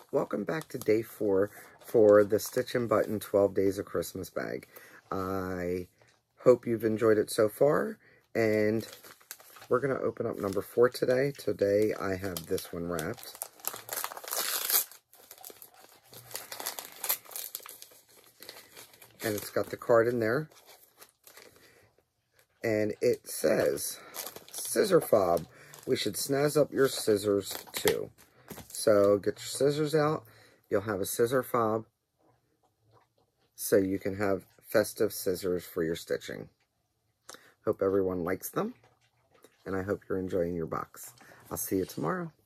welcome back to day 4 for the Stitch and Button 12 Days of Christmas bag. I hope you've enjoyed it so far, and we're going to open up number 4 today. Today I have this one wrapped. And it's got the card in there. And it says, scissor fob, we should snazz up your scissors too. So get your scissors out. You'll have a scissor fob so you can have festive scissors for your stitching. Hope everyone likes them, and I hope you're enjoying your box. I'll see you tomorrow.